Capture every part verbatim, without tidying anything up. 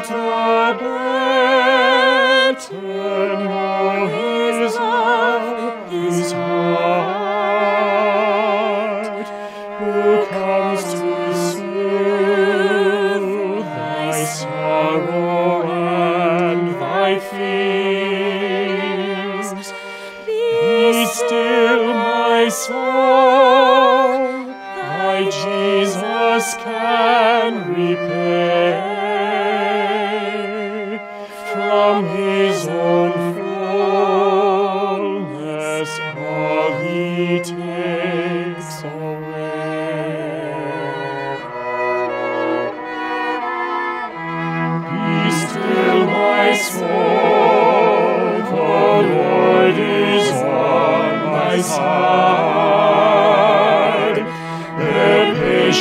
the better know his love, his heart, who comes to soothe thy sorrow and thy fears. Be still, my soul, thy Jesus can repay. From his own fullness all he takes away. Be still, my soul, the Lord is on thy side. Bear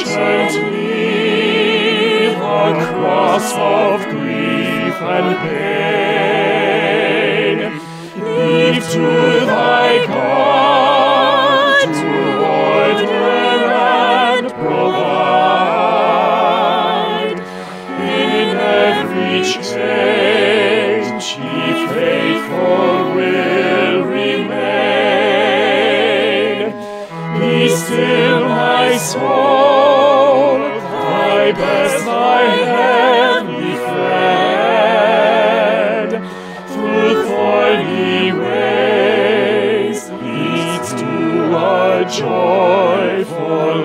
patiently the cross of grief and pain. Leave to thy God to order and provide. In every change he faithful will remain. Be still, my soul, thy best, thy heavenly friend, through thorny ways leads to a joyful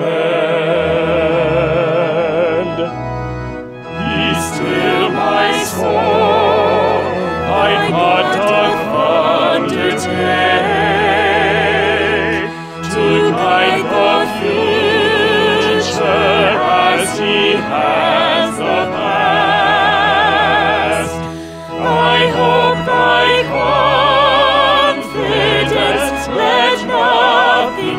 end. Be still, my soul, thy God doth undertake to guide the future as he has the past. Thy hope, thy confidence, let nothing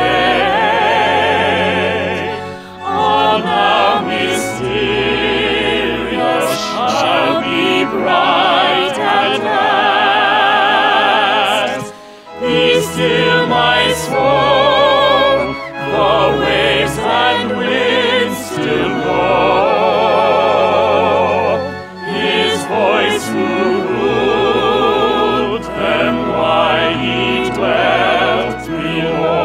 shake. All now mysterious shall be bright at last. Be still, my soul, the waves and winds still blow. His voice who ruled them while he dwelt below.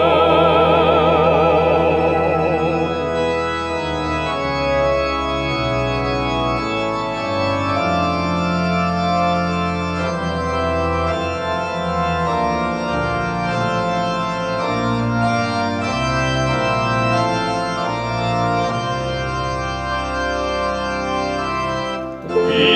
Be